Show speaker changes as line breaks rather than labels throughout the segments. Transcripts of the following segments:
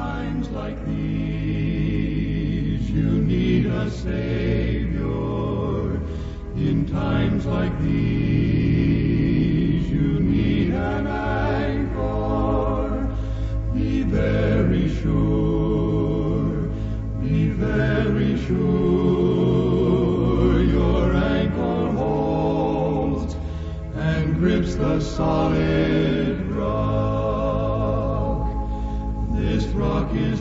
times like these you need a Savior. In times like these you need an anchor. Be very sure, be very sure your anchor holds and grips the solid rock. This rock is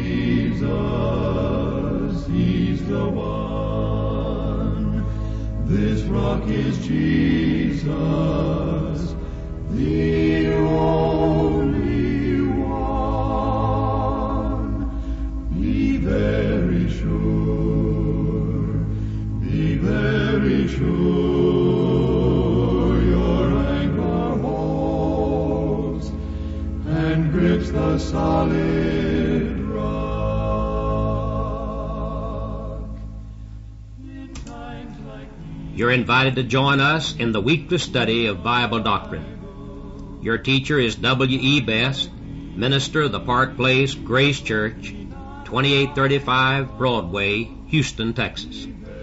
Jesus, He's the one. This rock is Jesus, the only one. Be very sure, be very sure your anchor holds and grips the solid rock. In times like these,
You're invited to join us in the weekly study of Bible doctrine. Your teacher is W. E. Best, minister of the Park Place Grace Church, 2835 Broadway, Houston, Texas.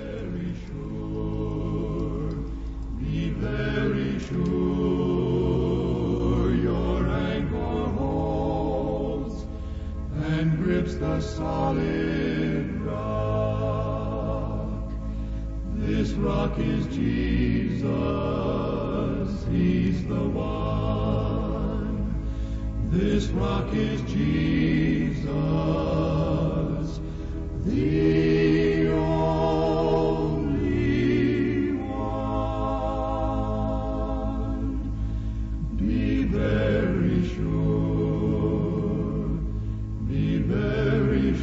be very sure your anchor holds and grips the solid rock. This rock is Jesus, He's the one. This rock is Jesus, the only one. Be very sure, be very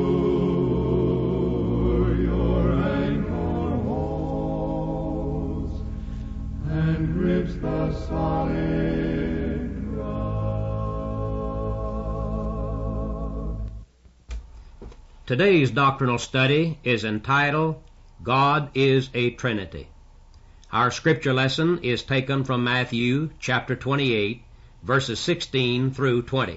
sure your anchor holds and grips the solid rock.
Today's doctrinal study is entitled, God is a Trinity. Our scripture lesson is taken from Matthew chapter 28, verses 16 through 20.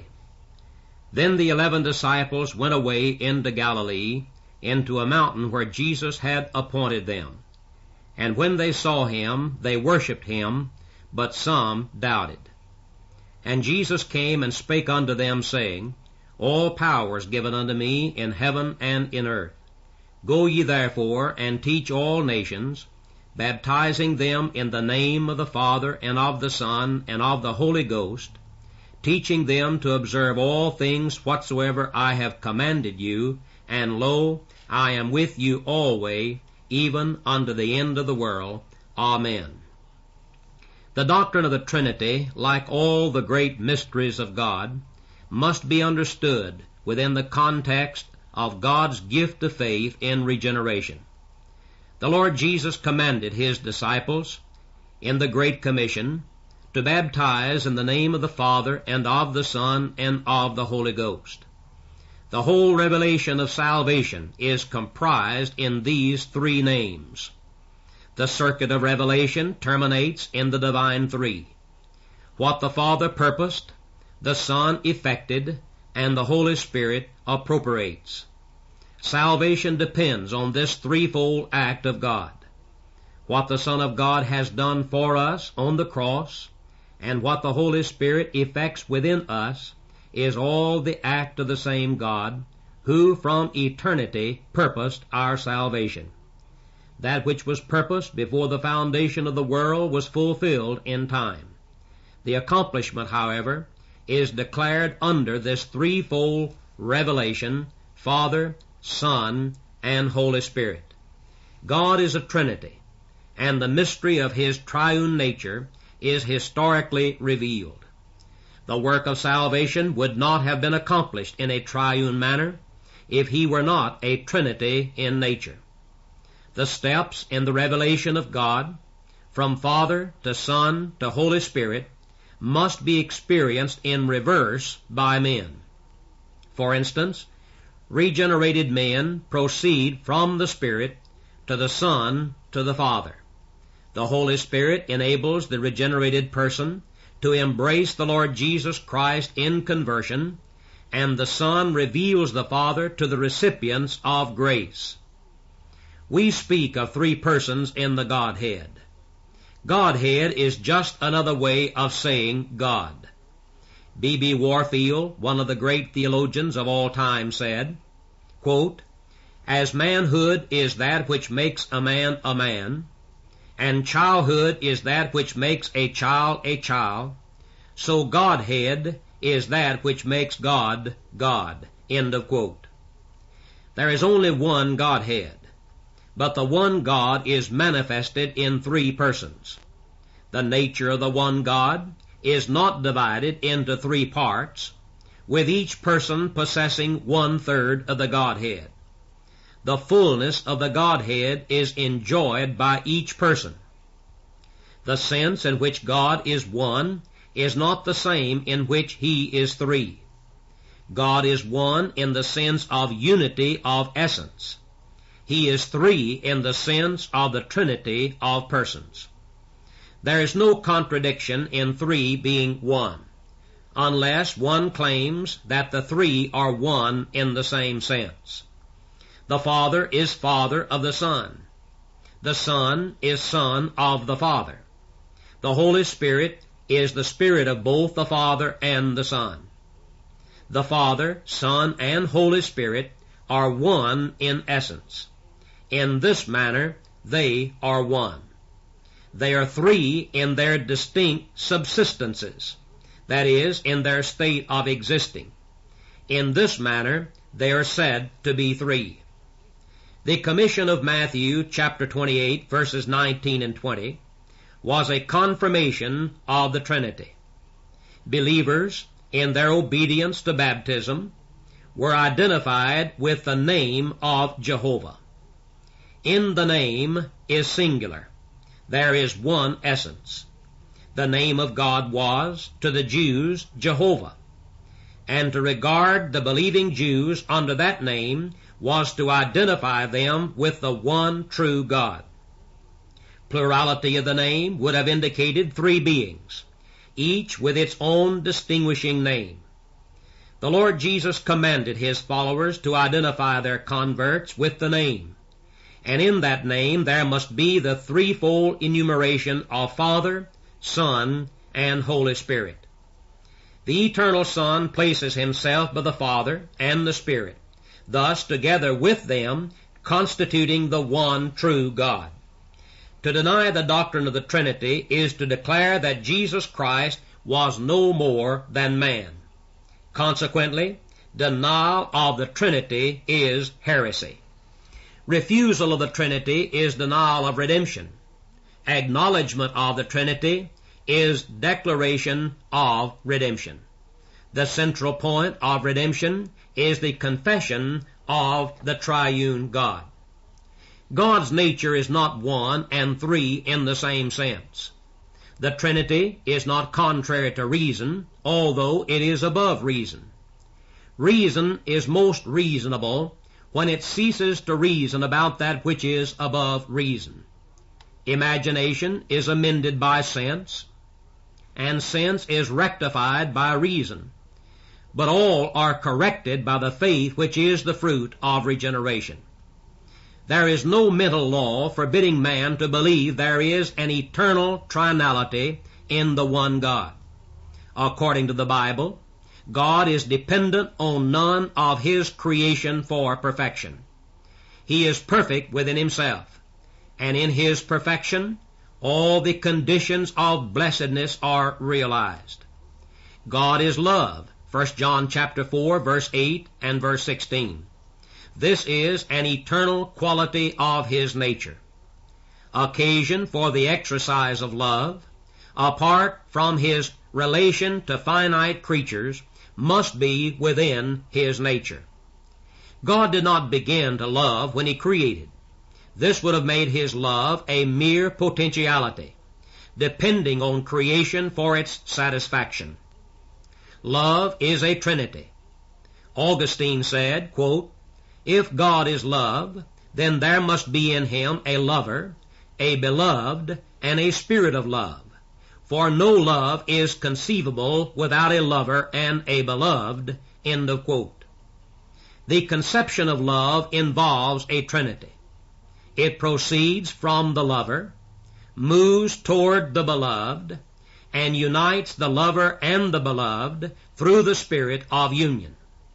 Then the 11 disciples went away into Galilee, into a mountain where Jesus had appointed them. And when they saw him, they worshipped him, but some doubted. And Jesus came and spake unto them, saying, All power is given unto me in heaven and in earth. Go ye therefore and teach all nations, baptizing them in the name of the Father and of the Son and of the Holy Ghost, teaching them to observe all things whatsoever I have commanded you, and lo, I am with you always, even unto the end of the world. Amen. The doctrine of the Trinity, like all the great mysteries of God, must be understood within the context of God's gift of faith in regeneration. The Lord Jesus commanded His disciples in the Great Commission to baptize in the name of the Father and of the Son and of the Holy Ghost. The whole revelation of salvation is comprised in these three names. The circuit of revelation terminates in the divine three. What the Father purposed, the Son effected, and the Holy Spirit appropriates. Salvation depends on this threefold act of God. What the Son of God has done for us on the cross, and what the Holy Spirit effects within us, is all the act of the same God, who from eternity purposed our salvation. That which was purposed before the foundation of the world was fulfilled in time. The accomplishment, however, is declared under this threefold revelation, Father, Son, and Holy Spirit. God is a Trinity, and the mystery of His triune nature is historically revealed. The work of salvation would not have been accomplished in a triune manner if He were not a Trinity in nature. The steps in the revelation of God, from Father to Son to Holy Spirit, must be experienced in reverse by men. For instance, regenerated men proceed from the Spirit to the Son to the Father. The Holy Spirit enables the regenerated person to embrace the Lord Jesus Christ in conversion and the Son reveals the Father to the recipients of grace. We speak of three persons in the Godhead. Godhead is just another way of saying God. B.B. Warfield, one of the great theologians of all time, said, quote, "As manhood is that which makes a man, and childhood is that which makes a child, so Godhead is that which makes God, God." End of quote. There is only one Godhead, but the one God is manifested in three persons. The nature of the one God is not divided into three parts, with each person possessing 1/3 of the Godhead. The fullness of the Godhead is enjoyed by each person. The sense in which God is one is not the same in which He is three. God is one in the sense of unity of essence. He is three in the sense of the Trinity of persons. There is no contradiction in three being one, unless one claims that the three are one in the same sense. The Father is Father of the Son. The Son is Son of the Father. The Holy Spirit is the Spirit of both the Father and the Son. The Father, Son, and Holy Spirit are one in essence. In this manner, they are one. They are three in their distinct subsistences, that is, in their state of existing. In this manner, they are said to be three. The commission of Matthew chapter 28, verses 19 and 20, was a confirmation of the Trinity. Believers, in their obedience to baptism, were identified with the name of Jehovah. In the name is singular. There is one essence. The name of God was, to the Jews, Jehovah, and to regard the believing Jews under that name was to identify them with the one true God. Plurality of the name would have indicated three beings, each with its own distinguishing name. The Lord Jesus commanded His followers to identify their converts with the name, and in that name there must be the threefold enumeration of Father, Son, and Holy Spirit. The Eternal Son places Himself by the Father and the Spirit, thus together with them constituting the one true God. To deny the doctrine of the Trinity is to declare that Jesus Christ was no more than man. Consequently, denial of the Trinity is heresy. Refusal of the Trinity is denial of redemption. Acknowledgement of the Trinity is declaration of redemption. The central point of redemption is the confession of the triune God. God's nature is not one and three in the same sense. The Trinity is not contrary to reason, although it is above reason. Reason is most reasonable when it ceases to reason about that which is above reason. Imagination is amended by sense, and sense is rectified by reason. But all are corrected by the faith which is the fruit of regeneration. There is no mental law forbidding man to believe there is an eternal trinality in the one God. According to the Bible, God is dependent on none of His creation for perfection. He is perfect within Himself, and in His perfection, all the conditions of blessedness are realized. God is love, 1 John chapter 4, verse 8 and verse 16. This is an eternal quality of His nature. Occasion for the exercise of love, apart from His relation to finite creatures, must be within His nature. God did not begin to love when He created. This would have made His love a mere potentiality, depending on creation for its satisfaction. Love is a trinity. Augustine said, quote, "If God is love, then there must be in Him a lover, a beloved, and a spirit of love. For no love is conceivable without a lover and a beloved." End of quote. The conception of love involves a trinity. It proceeds from the lover, moves toward the beloved, and unites the lover and the beloved through the spirit of union.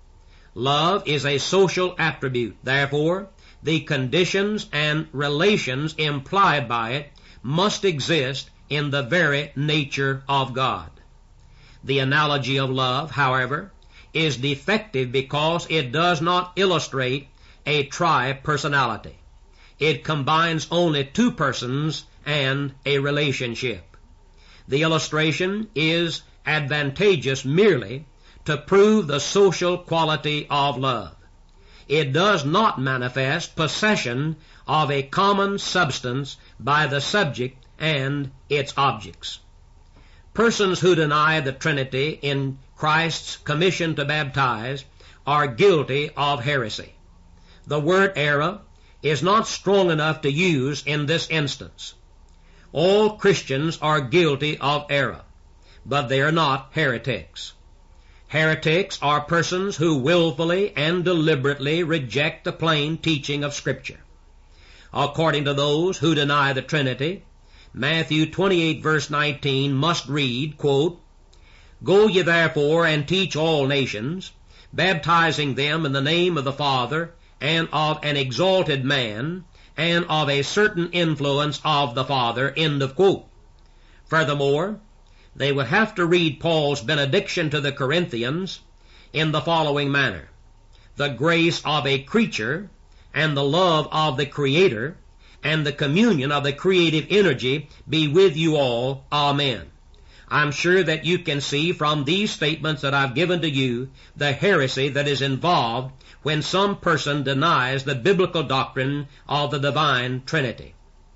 Love is a social attribute. Therefore, the conditions and relations implied by it must exist in the very nature of God. The analogy of love, however, is defective because it does not illustrate a tri-personality. It combines only two persons and a relationship. The illustration is advantageous merely to prove the social quality of love. It does not manifest possession of a common substance by the subject and its objects. Persons who deny the Trinity in Christ's commission to baptize are guilty of heresy. The word error is not strong enough to use in this instance. All Christians are guilty of error, but they are not heretics. Heretics are persons who willfully and deliberately reject the plain teaching of Scripture. According to those who deny the Trinity, Matthew 28 verse 19 must read, quote, "Go ye therefore and teach all nations, baptizing them in the name of the Father, and of an exalted man, and of a certain influence of the Father," end of quote. Furthermore, they would have to read Paul's benediction to the Corinthians in the following manner: "The grace of a creature, and the love of the Creator, and the communion of the creative energy be with you all. Amen." I'm sure that you can see from these statements that I've given to you the heresy that is involved when some person denies the biblical doctrine of the divine Trinity.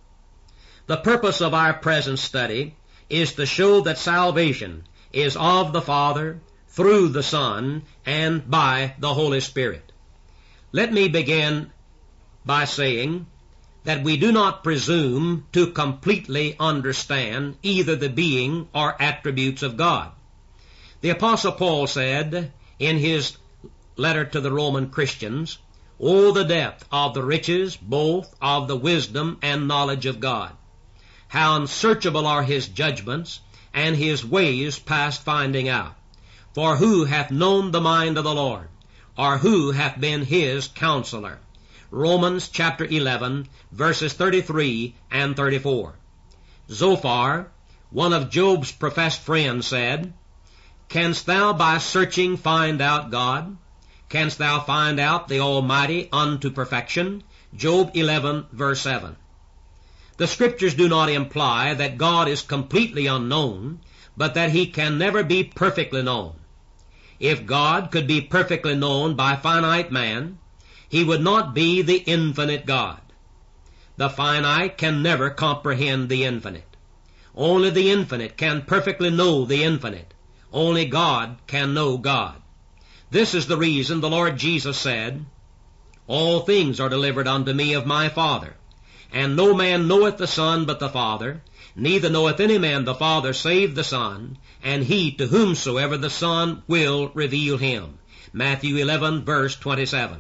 The purpose of our present study is to show that salvation is of the Father, through the Son, and by the Holy Spirit. Let me begin by saying that we do not presume to completely understand either the being or attributes of God. The Apostle Paul said in his letter to the Roman Christians, "Oh, the depth of the riches, both of the wisdom and knowledge of God! How unsearchable are his judgments, and his ways past finding out! For who hath known the mind of the Lord? Or who hath been his counselor?" Romans chapter 11, verses 33 and 34. Zophar, one of Job's professed friends, said, "Canst thou by searching find out God? Canst thou find out the Almighty unto perfection?" Job 11, verse 7. The Scriptures do not imply that God is completely unknown, but that he can never be perfectly known. If God could be perfectly known by finite man, he would not be the infinite God. The finite can never comprehend the infinite. Only the infinite can perfectly know the infinite. Only God can know God. This is the reason the Lord Jesus said, "All things are delivered unto me of my Father. And no man knoweth the Son but the Father, neither knoweth any man the Father save the Son, and he to whomsoever the Son will reveal him." Matthew 11, verse 27.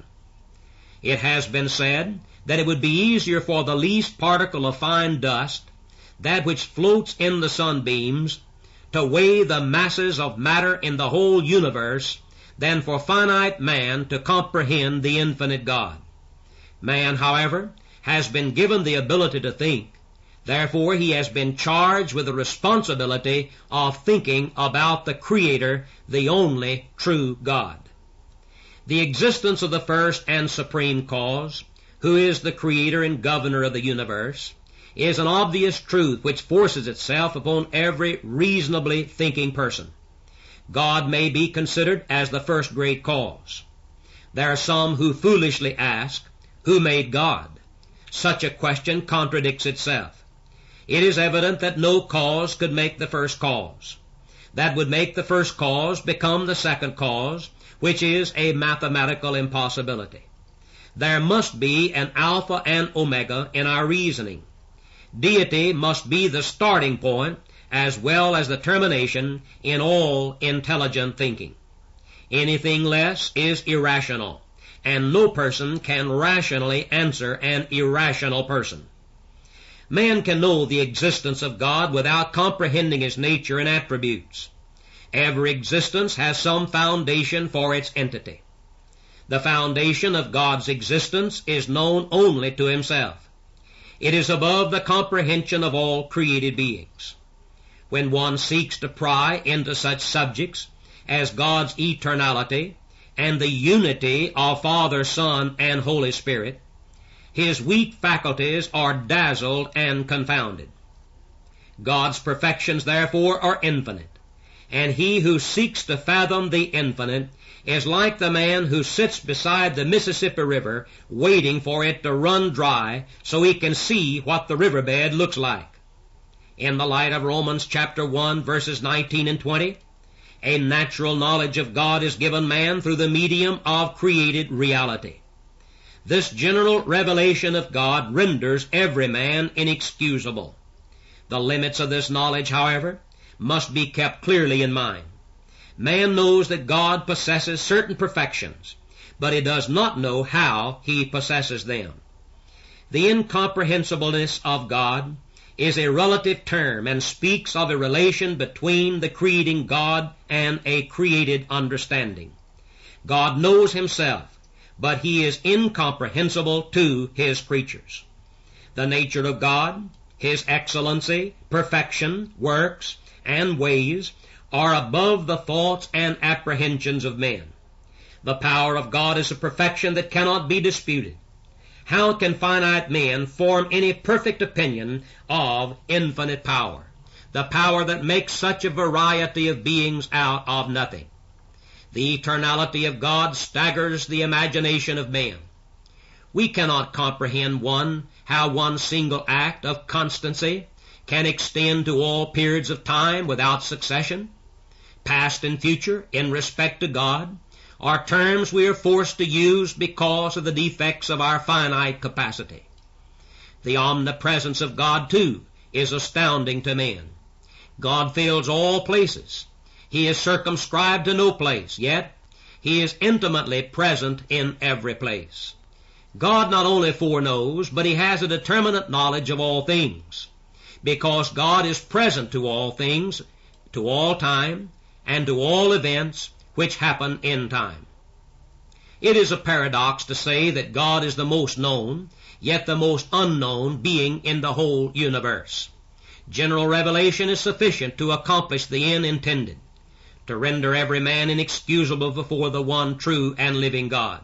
It has been said that it would be easier for the least particle of fine dust, that which floats in the sunbeams, to weigh the masses of matter in the whole universe than for finite man to comprehend the infinite God. Man, however, has been given the ability to think. Therefore, he has been charged with the responsibility of thinking about the Creator, the only true God. The existence of the first and supreme cause, who is the Creator and Governor of the universe, is an obvious truth which forces itself upon every reasonably thinking person. God may be considered as the first great cause. There are some who foolishly ask, "Who made God?" Such a question contradicts itself. It is evident that no cause could make the first cause. That would make the first cause become the second cause, which is a mathematical impossibility. There must be an alpha and omega in our reasoning. Deity must be the starting point as well as the termination in all intelligent thinking. Anything less is irrational, and no person can rationally answer an irrational person. Man can know the existence of God without comprehending His nature and attributes. Every existence has some foundation for its entity. The foundation of God's existence is known only to Himself. It is above the comprehension of all created beings. When one seeks to pry into such subjects as God's eternality and the unity of Father, Son, and Holy Spirit, his weak faculties are dazzled and confounded. God's perfections, therefore, are infinite, and he who seeks to fathom the infinite is like the man who sits beside the Mississippi River waiting for it to run dry so he can see what the riverbed looks like. In the light of Romans chapter 1, verses 19 and 20, a natural knowledge of God is given man through the medium of created reality. This general revelation of God renders every man inexcusable. The limits of this knowledge, however, must be kept clearly in mind. Man knows that God possesses certain perfections, but he does not know how He possesses them. The incomprehensibleness of God is a relative term and speaks of a relation between the creating God and a created understanding. God knows Himself, but He is incomprehensible to His creatures. The nature of God, His excellency, perfection, works, and ways are above the thoughts and apprehensions of men. The power of God is a perfection that cannot be disputed. How can finite men form any perfect opinion of infinite power, the power that makes such a variety of beings out of nothing? The eternality of God staggers the imagination of man. We cannot comprehend how one single act of constancy can extend to all periods of time without succession. Past and future, in respect to God, are terms we are forced to use because of the defects of our finite capacity. The omnipresence of God, too, is astounding to men. God fills all places. He is circumscribed to no place, yet He is intimately present in every place. God not only foreknows, but He has a determinate knowledge of all things, because God is present to all things, to all time, and to all events which happen in time. It is a paradox to say that God is the most known, yet the most unknown being in the whole universe. General revelation is sufficient to accomplish the end intended, to render every man inexcusable before the one true and living God.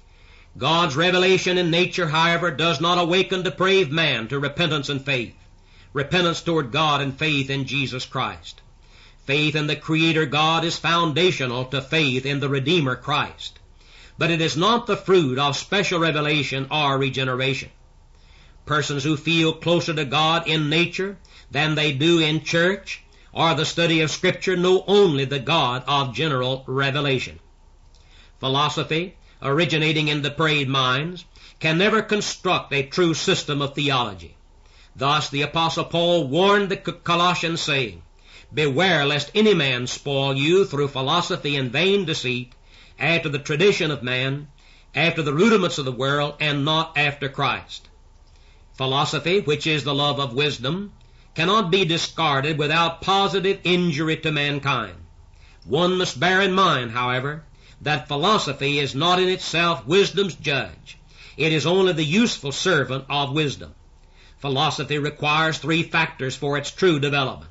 God's revelation in nature, however, does not awaken depraved man to repentance and faith, repentance toward God and faith in Jesus Christ. Faith in the Creator God is foundational to faith in the Redeemer Christ, but it is not the fruit of special revelation or regeneration. Persons who feel closer to God in nature than they do in church or the study of Scripture know only the God of general revelation. Philosophy, originating in depraved minds, can never construct a true system of theology. Thus the Apostle Paul warned the Colossians, saying, "Beware lest any man spoil you through philosophy and vain deceit, after the tradition of man, after the rudiments of the world, and not after Christ." Philosophy, which is the love of wisdom, cannot be discarded without positive injury to mankind. One must bear in mind, however, that philosophy is not in itself wisdom's judge. It is only the useful servant of wisdom. Philosophy requires three factors for its true development: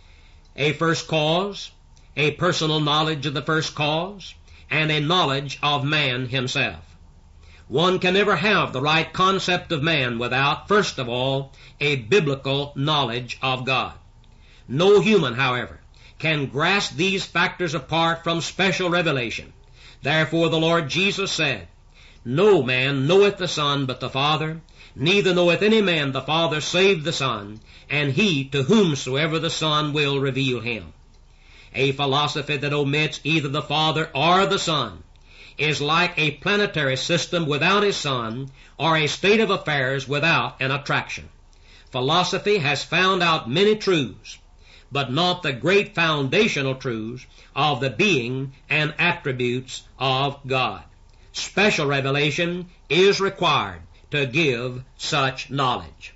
a first cause, a personal knowledge of the first cause, and a knowledge of man himself. One can never have the right concept of man without, first of all, a biblical knowledge of God. No human, however, can grasp these factors apart from special revelation. Therefore the Lord Jesus said, "No man knoweth the Son but the Father, neither knoweth any man the Father save the Son, and he to whomsoever the Son will reveal him." A philosophy that omits either the Father or the Son is like a planetary system without a sun, or a state of affairs without an attraction. Philosophy has found out many truths, but not the great foundational truths of the being and attributes of God. Special revelation is required to give such knowledge.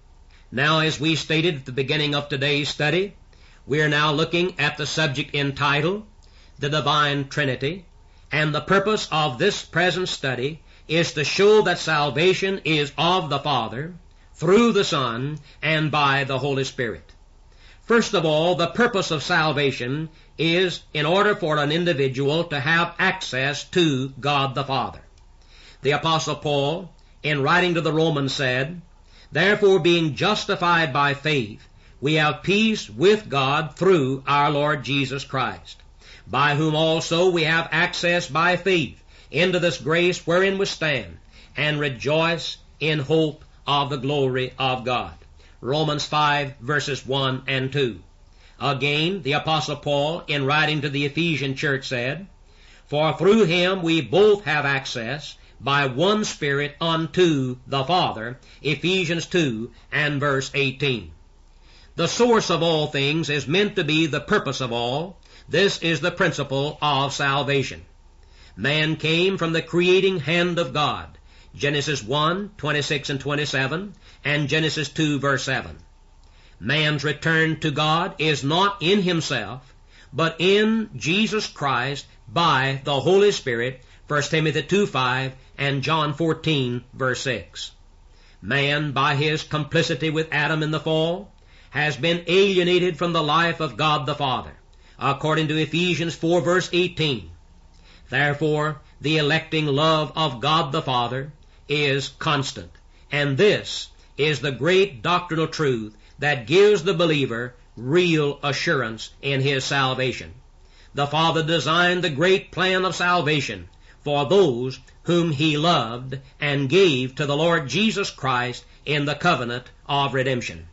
Now, as we stated at the beginning of today's study, we are now looking at the subject entitled The Divine Trinity, and the purpose of this present study is to show that salvation is of the Father, through the Son, and by the Holy Spirit. First of all, the purpose of salvation is in order for an individual to have access to God the Father. The Apostle Paul, in writing to the Romans, said, "Therefore, being justified by faith, we have peace with God through our Lord Jesus Christ, by whom also we have access by faith into this grace wherein we stand, and rejoice in hope of the glory of God." Romans 5, verses 1 and 2. Again, the Apostle Paul, in writing to the Ephesian church, said, "For through him we both have access by one Spirit unto the Father." Ephesians 2 and verse 18. The source of all things is meant to be the purpose of all. This is the principle of salvation. Man came from the creating hand of God. Genesis 1, 26 and 27, and Genesis 2, verse 7. Man's return to God is not in himself, but in Jesus Christ by the Holy Spirit, 1 Timothy 2, 5, and John 14, verse 6. Man, by his complicity with Adam in the fall, has been alienated from the life of God the Father, according to Ephesians 4, verse 18. Therefore, the electing love of God the Father is constant, and this is the great doctrinal truth that gives the believer real assurance in his salvation. The Father designed the great plan of salvation for those whom he loved and gave to the Lord Jesus Christ in the covenant of redemption.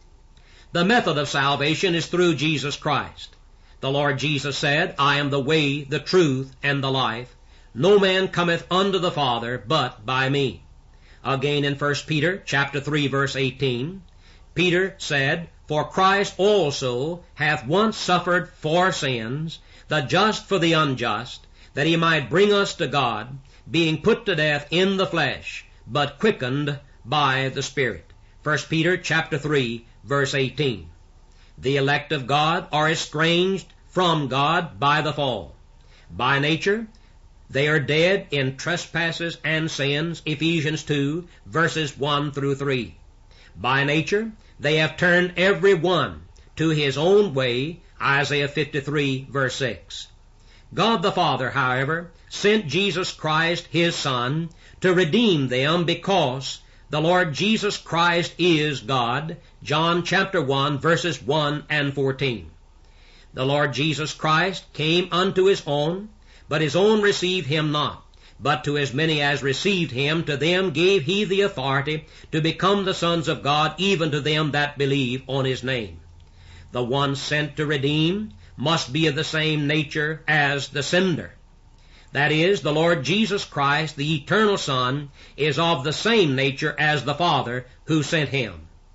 The method of salvation is through Jesus Christ. The Lord Jesus said, "I am the way, the truth, and the life. No man cometh unto the Father but by me." Again in 1 Peter chapter 3, verse 18, Peter said, "For Christ also hath once suffered for sins, the just for the unjust, that he might bring us to God, being put to death in the flesh, but quickened by the Spirit." 1 Peter chapter 3, verse 18. The elect of God are estranged from God by the fall. By nature, they are dead in trespasses and sins, Ephesians 2, verses 1 through 3. By nature, they have turned every one to his own way, Isaiah 53, verse 6. God the Father, however, sent Jesus Christ, his Son, to redeem them because the Lord Jesus Christ is God, John chapter 1, verses 1 and 14. The Lord Jesus Christ came unto his own, but his own received him not. But to as many as received him, to them gave he the authority to become the sons of God, even to them that believe on his name. The one sent to redeem must be of the same nature as the sender. That is, the Lord Jesus Christ, the eternal Son, is of the same nature as the Father who sent him.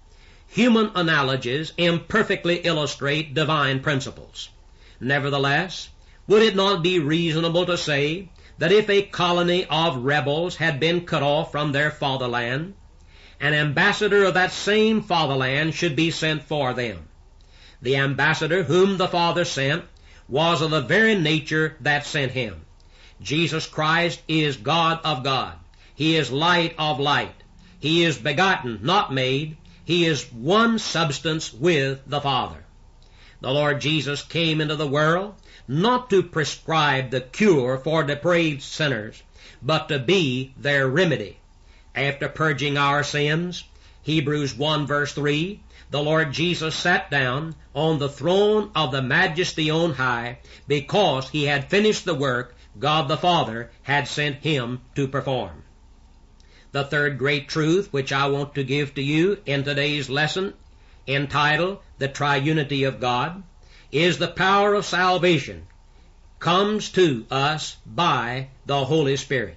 Human analogies imperfectly illustrate divine principles. Nevertheless, would it not be reasonable to say that if a colony of rebels had been cut off from their fatherland, an ambassador of that same fatherland should be sent for them? The ambassador whom the Father sent was of the very nature that sent him. Jesus Christ is God of God. He is light of light. He is begotten, not made. He is one substance with the Father. The Lord Jesus came into the world not to prescribe the cure for depraved sinners, but to be their remedy. After purging our sins, Hebrews 1 verse 3, the Lord Jesus sat down on the throne of the Majesty on high, because he had finished the work God the Father had sent him to perform. The third great truth which I want to give to you in today's lesson, entitled The Triunity of God, is the power of salvation comes to us by the Holy Spirit.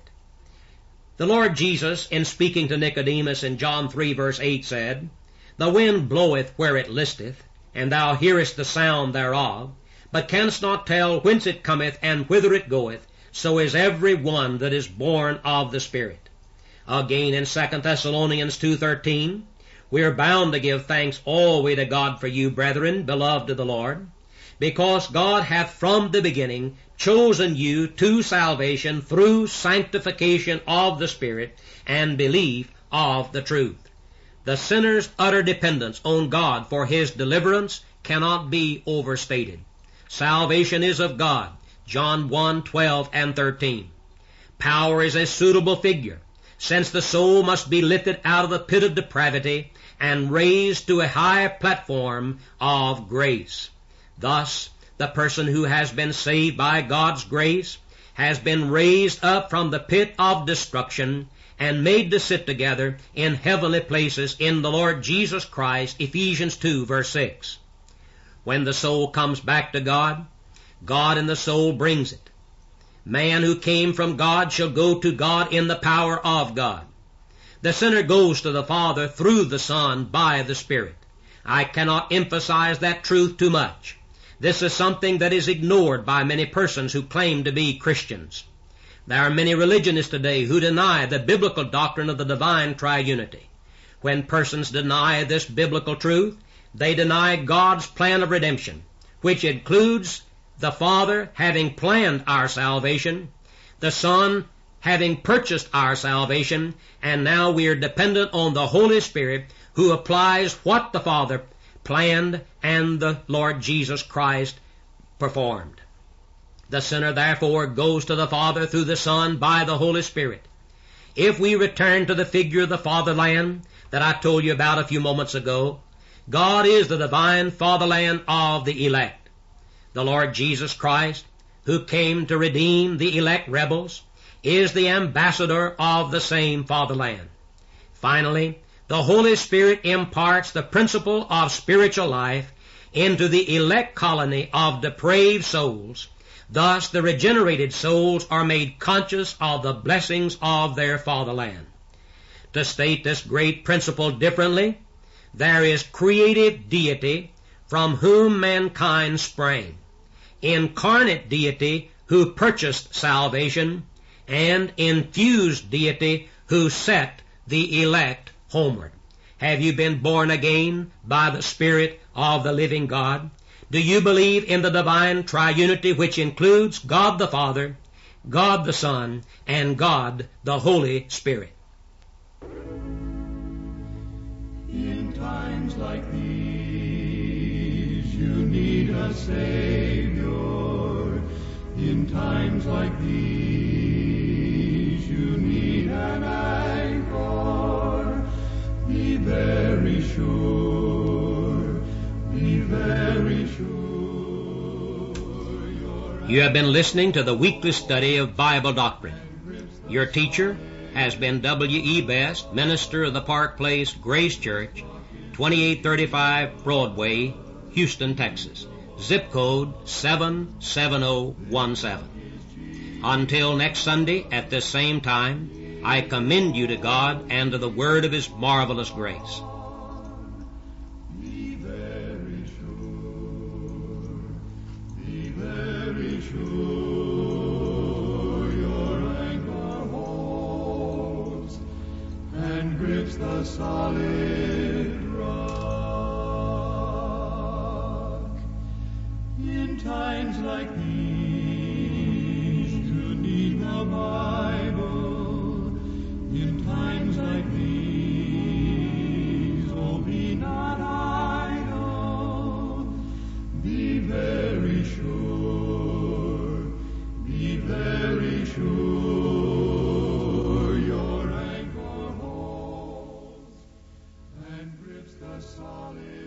The Lord Jesus, in speaking to Nicodemus in John 3 verse 8, said, "The wind bloweth where it listeth, and thou hearest the sound thereof, but canst not tell whence it cometh and whither it goeth, so is every one that is born of the Spirit. Again in 2 Thessalonians 2:13, we are bound to give thanks always to God for you, brethren, beloved of the Lord, because God hath from the beginning chosen you to salvation through sanctification of the Spirit and belief of the truth. The sinner's utter dependence on God for his deliverance cannot be overstated. Salvation is of God, John 1:12 and 13. Power is a suitable figure, since the soul must be lifted out of the pit of depravity and raised to a high platform of grace. Thus, the person who has been saved by God's grace has been raised up from the pit of destruction and made to sit together in heavenly places in the Lord Jesus Christ, Ephesians 2 verse 6. When the soul comes back to God, God in the soul brings it. Man who came from God shall go to God in the power of God. The sinner goes to the Father through the Son by the Spirit. I cannot emphasize that truth too much. This is something that is ignored by many persons who claim to be Christians. There are many religionists today who deny the biblical doctrine of the divine triunity. When persons deny this biblical truth, they deny God's plan of redemption, which includes the Father having planned our salvation, the Son having purchased our salvation, and now we are dependent on the Holy Spirit who applies what the Father planned and the Lord Jesus Christ performed. The sinner therefore goes to the Father through the Son by the Holy Spirit. If we return to the figure of the fatherland that I told you about a few moments ago, God is the divine fatherland of the elect. The Lord Jesus Christ, who came to redeem the elect rebels, is the ambassador of the same fatherland. Finally, the Holy Spirit imparts the principle of spiritual life into the elect colony of depraved souls. Thus the regenerated souls are made conscious of the blessings of their fatherland. To state this great principle differently, there is creative deity from whom mankind sprang, incarnate deity who purchased salvation, and infused deity who set the elect homeward. Have you been born again by the Spirit of the living God? Do you believe in the divine triunity, which includes God the Father, God the Son, and God the Holy Spirit?
In times like these, you need a Savior. In times like these, you need an anchor. Be very sure, be very sure.
You have been listening to the weekly study of Bible doctrine. Your teacher has been W. E. Best, minister of the Park Place Grace Church, 2835 Broadway, Houston, Texas. Zip code 77017. Until next Sunday at this same time, I commend you to God and to the word of His marvelous grace.
Be very sure your anchor holds and grips the solid rock. In times like these, you need the Bible. In times like these, oh, be not idle. Be very sure, be very sure your anchor holds and grips the solid